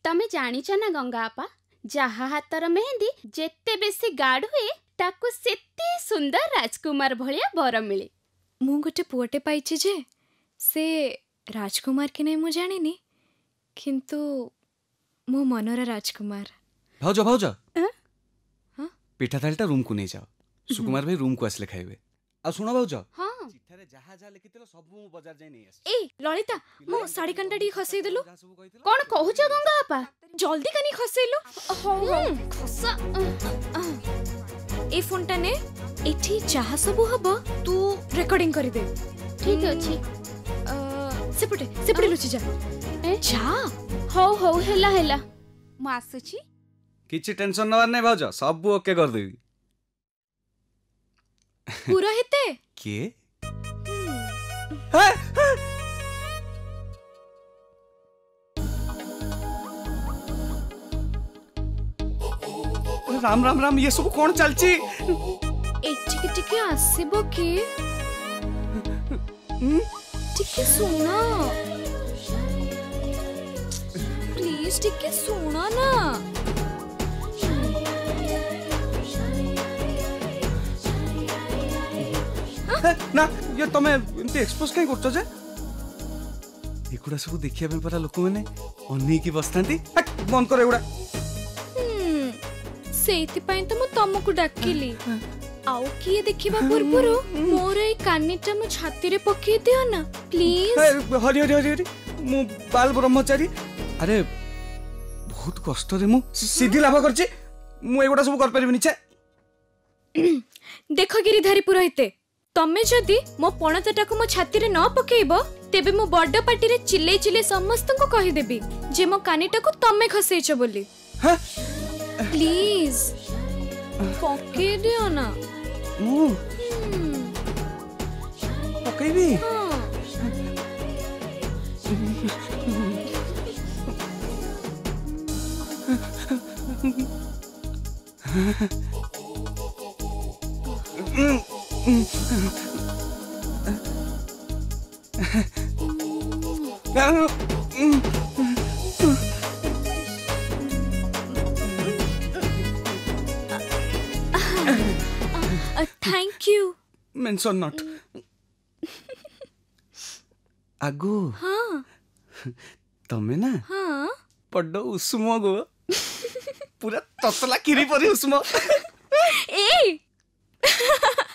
तमे जानिଛ ना गंगा आपा जहा हातर मेहंदी जेते बेसी गाढ़ हुए ताकू सेते सुंदर राजकुमार भलिया बर मिले। मु गोटे पुअटे पाइछि जे से राजकुमार कि नहीं मु जानिनी किंतु मो मनर राजकुमार। भाउज भाउज पिठा थालीटा रूम को नहीं जाओ सुकुमार भाई रूम को आसले खाइबे। आ सुनो भाउज हां चिठारे जहा जहा लिखितलो सब मु बाजार जाई नहीं आसी। ए ललिता मो साड़ी कंटा डी खसई देलु कौन कहूछ गंगा आपा जल्दी कनी खसैलु। हो हो खसा ए फोनटा ने एठी जहा सब हबो तू रिकॉर्डिंग करि दे। ठीक अछि सेपटे लुचि जा जा। हो हो हेला हेला मु आसुची किछि टेंशन नवार नहीं भाउज सब ओके कर देबी। पुरोहिते के राम राम राम ये सब कौन चलची एटिके टिके आसीबो के टिके सुना प्लीज टिके सुना ना। ना ये तमे एमती एक्सपोज काई करछो जे एकुडा सब देखिया पे परा लोक माने अन्नी की बसतांती बंद कर एगुडा। सेति पई त मु तमको डाकिली आउ किए देखिबा पूर्वरु मोर ए कानीटा मु छाती रे पके दियो ना प्लीज। हरि हरि हरि मु बाल ब्रह्मचारी अरे बहुत कष्ट रे मु सीधी लाभ करछि मु एगुडा सब कर परिबिनी छे। देखो गिरिधारी पुरोहिते तमे जदि मो पणतटा को मो छाती रे न पकेइबो तेबे मो बड्ड पार्टी रे चिल्ले चिल्ले समस्त को कहि देबी जे मो कानीटा को तमे खसेइछ बोली। हां प्लीज पके दियो ना मु पकेइबी। थैंक यू मेंशन नॉट आगो। हाँ तमे ना हाँ पड्ड उष्म गो पूरा ततला किरी परी उष्म। ए